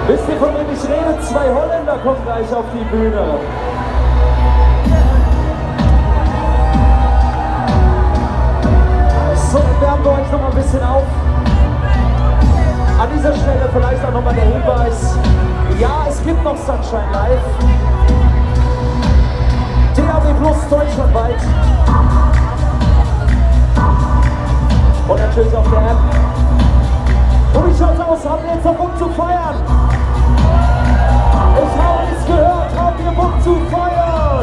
Wisst ihr, von wem ich rede? 2 Holländer kommen gleich auf die Bühne. So, wärmen wir euch noch mal ein bisschen auf. An dieser Stelle vielleicht auch noch mal der Hinweis. Ja, es gibt noch Sunshine Live. DAB Plus deutschlandweit. Und natürlich auf der App. Und wie schaut's aus? Habt ihr jetzt noch Bock zu feiern? Ich habe nichts gehört. Habt ihr Bock zu feiern?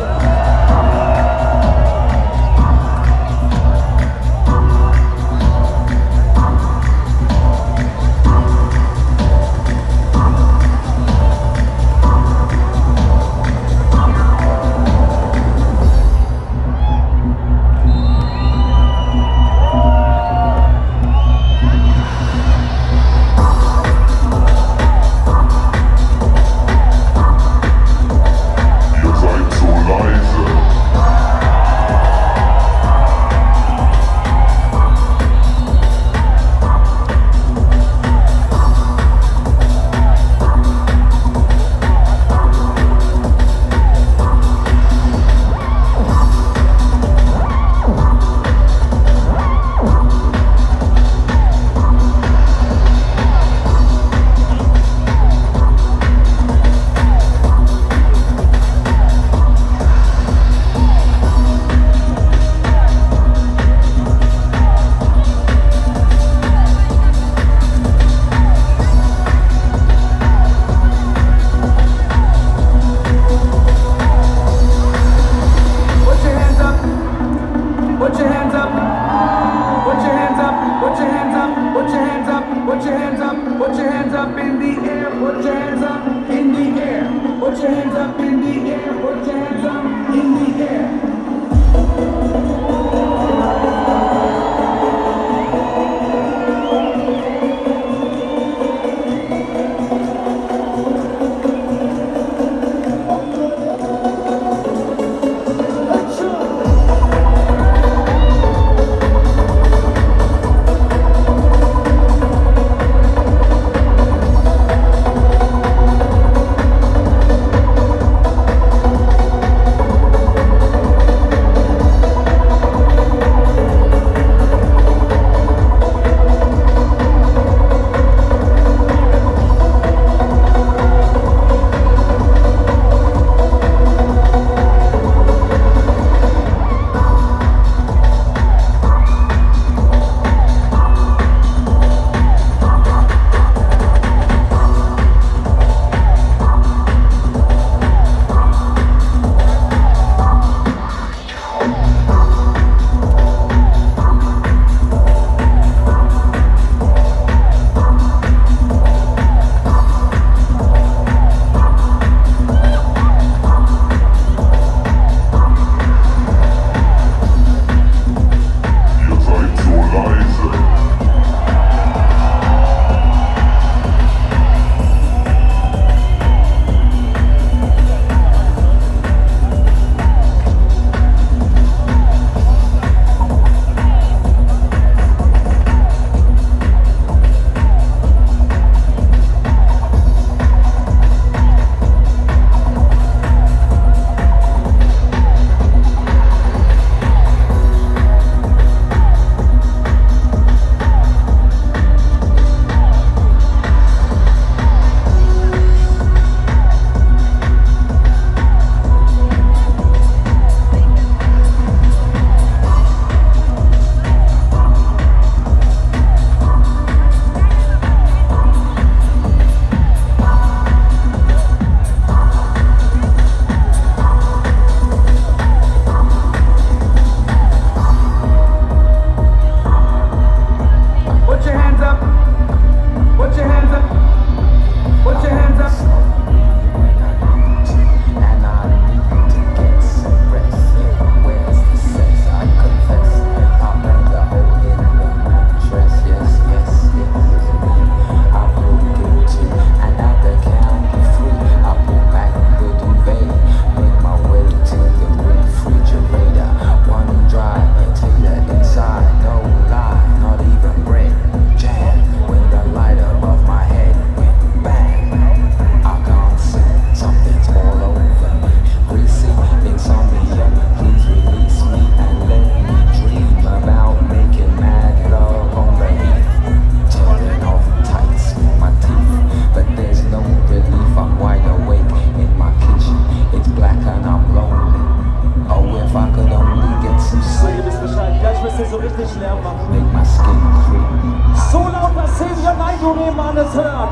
man es hört.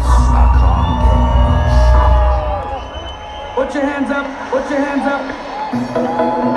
Put your hands up, put your hands up.